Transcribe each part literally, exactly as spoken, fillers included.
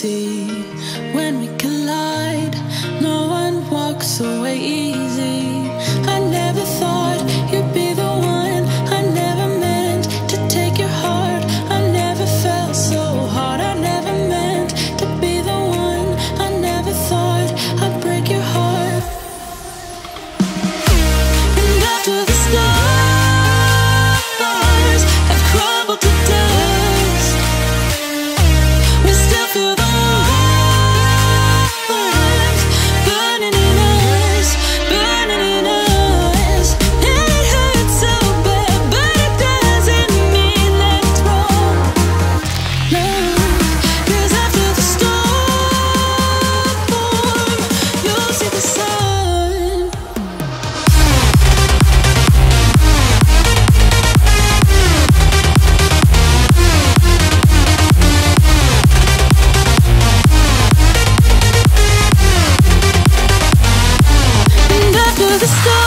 see when we collide. No one walks away easy. I never thought you'd be the one. I never meant to take your heart. I never felt so hard. I never meant to be the one. I never thought I'd break your heart. And after the stars have crumbled to dust, we still feel the warmth burning in us, burning in us. It hurts so bad, but it doesn't mean that it's wrong. No, 'cause after the storm, you'll see the sun. And after the storm,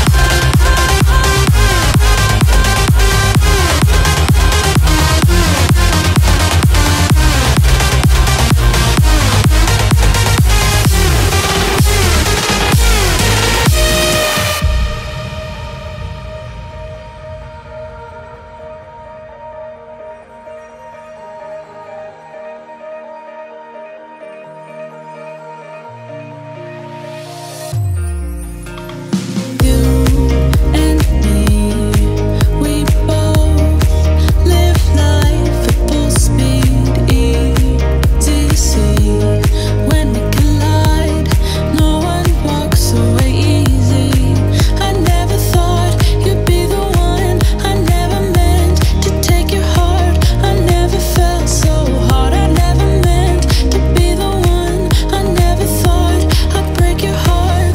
you and me, we both live life at full speed, easy to see. When we collide, no one walks away easy. I never thought you'd be the one. I never meant to take your heart. I never felt so hard. I never meant to be the one. I never thought I'd break your heart.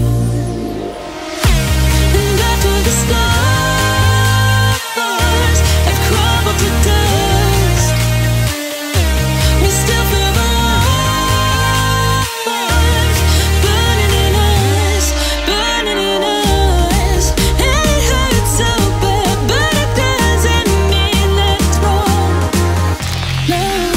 And after the stars have crumbled to dust, we still feel the warmth burning in us, burning in us. It hurts so bad, but it doesn't mean that it's wrong. No.